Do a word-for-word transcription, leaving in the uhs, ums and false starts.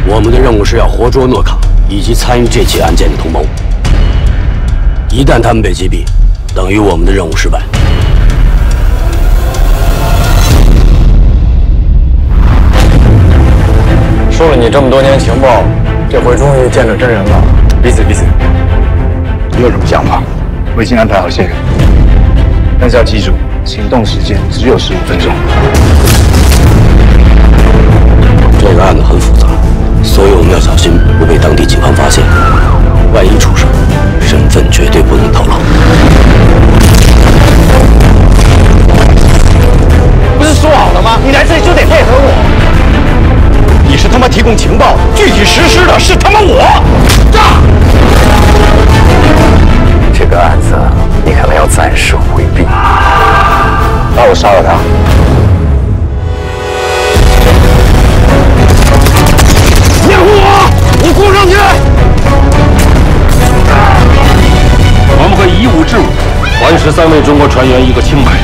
我们的任务是要活捉诺卡以及参与这起案件的同谋。一旦他们被击毙，等于我们的任务失败。 收了你这么多年情报，这回终于见着真人了。 彼此彼此。你有什么想法？我已经安排好线人，但是要记住，行动时间只有十五分钟。 这个案子很复杂，所以我们要小心不被当地警方发现。万一出事，身份绝对不能透露。 不是说好了吗？你来这里就得配合我。你是他妈提供情报，具体实施的是他妈我。炸！ 这个案子你可能要暂时回避。 那我杀了他。掩护我！我攻上去！ 我们会以武治武，还十三位中国船员一个清白。